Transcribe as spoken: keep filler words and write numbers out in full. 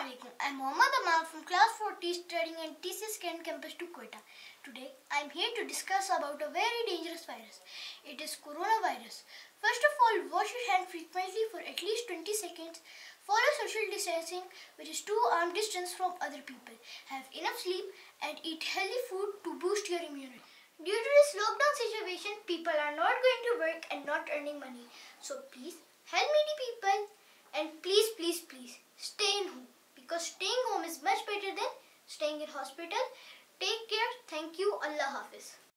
Assalamualaikum. I'm Mohammad Amal from class forty studying at T C S Kent campus to Quetta. Today I'm here to discuss about a very dangerous virus. It is coronavirus. First of all, wash your hands frequently for at least twenty seconds. Follow social distancing, which is two arm distance from other people. Have enough sleep and eat healthy food to boost your immunity. Due to this lockdown situation, people are not going to work and not earning money. So please help needy people and please, please, please stay in home, because staying home is much better than staying in hospital. Take care. Thank you. Allah Hafiz.